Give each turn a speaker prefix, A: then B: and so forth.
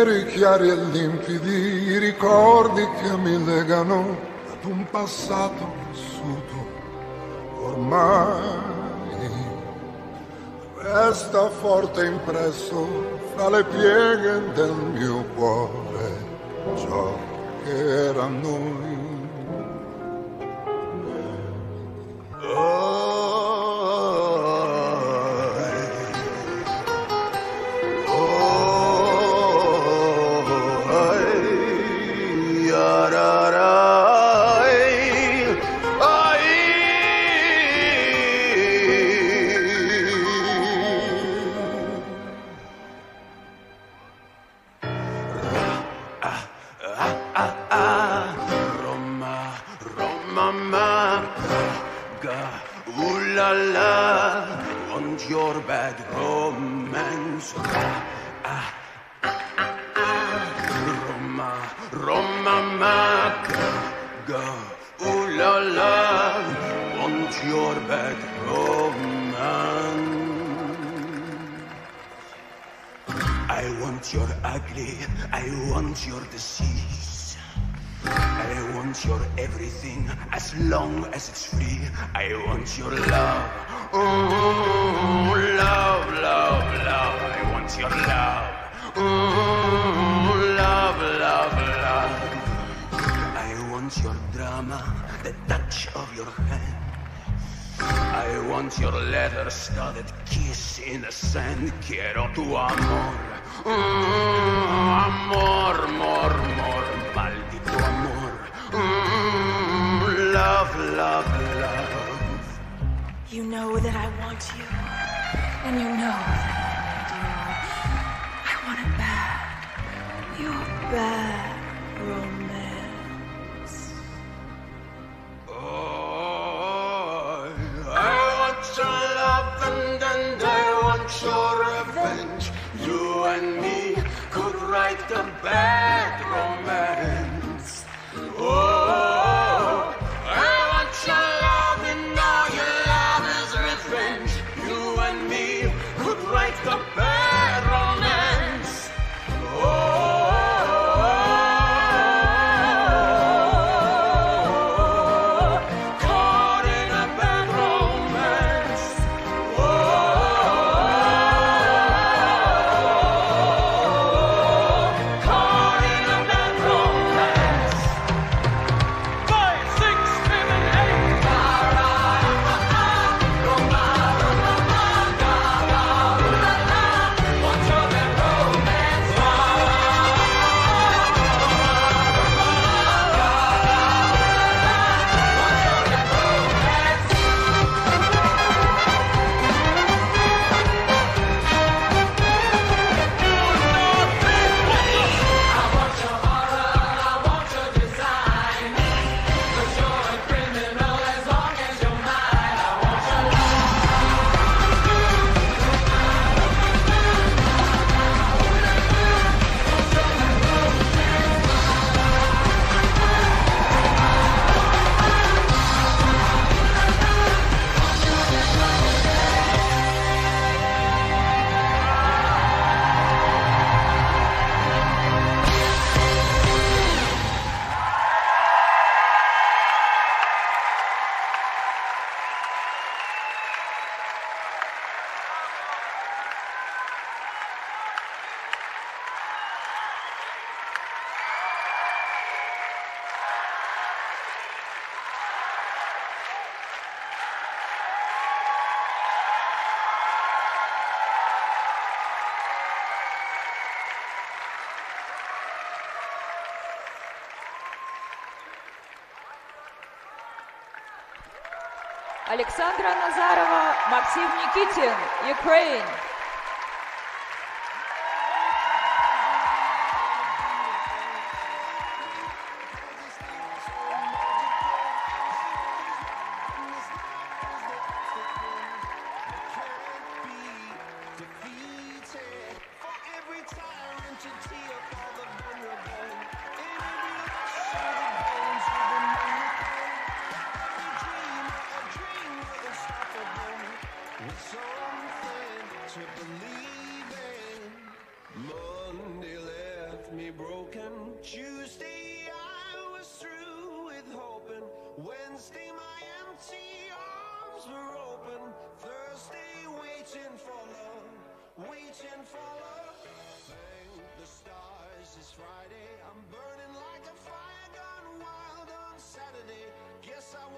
A: neri, chiari e limpidi, i ricordi che mi legano ad un passato vissuto ormai. Resta forte impresso fra le pieghe del mio cuore ciò che era noi.
B: Your bad romance. Roma, Roma, Maga, ooh la la, want your bad romance. I want your ugly, I want your disease. I want your everything as long as it's free. I want your love. Love, love, love. I want your love. Love, love, love. I want your drama, the touch of your hand. I want your leather-studded kiss in the sand. Quiero tu amor. Amor, more, more. Maldito amor. Love, love, love.
C: You know that I want you, and you know that I want it bad. Your bad romance.
B: Oh, I want your love and I want your revenge. You and me could write a bad romance. Oh, I want your love and all your love is revenge. You and me could write a bad romance. Oh, caught in a bad romance. Oh, caught in a bad romance. 5, 6, 7, 8.
D: Александра Назарова, Максим Никитин, Ukraine.
B: Something to believe in. Monday left
E: me broken. Tuesday I was through with hoping. Wednesday my empty arms were open. Thursday waiting for love, waiting for love. Thank the stars it's Friday. I'm burning like a fire gone wild on Saturday. Guess I